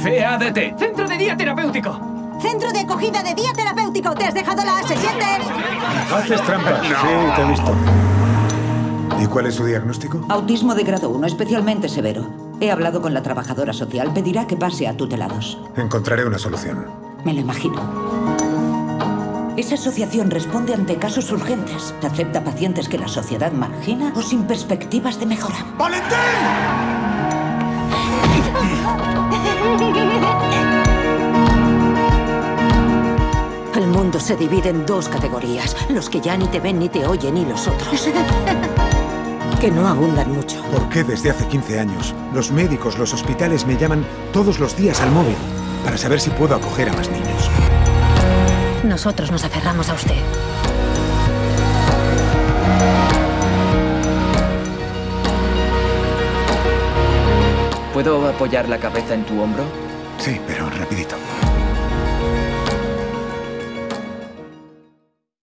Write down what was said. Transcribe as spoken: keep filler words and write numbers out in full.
C A D T. Centro de Día Terapéutico. Centro de acogida de día terapéutico. ¿Te has dejado la ¿Se sientes? Haces trampas. No. Sí, te he visto. ¿Y cuál es su diagnóstico? Autismo de grado uno, especialmente severo. He hablado con la trabajadora social. Pedirá que pase a tutelados. Encontraré una solución. Me lo imagino. Esa asociación responde ante casos urgentes. ¿Acepta pacientes que la sociedad margina o sin perspectivas de mejora? ¡Valentín! El mundo se divide en dos categorías. Los que ya ni te ven ni te oyen y los otros. Que no abundan mucho. ¿Por qué desde hace quince años los médicos, los hospitales me llaman todos los días al móvil para saber si puedo acoger a más niños? Nosotros nos aferramos a usted. ¿Puedo apoyar la cabeza en tu hombro? Sí, pero rapidito.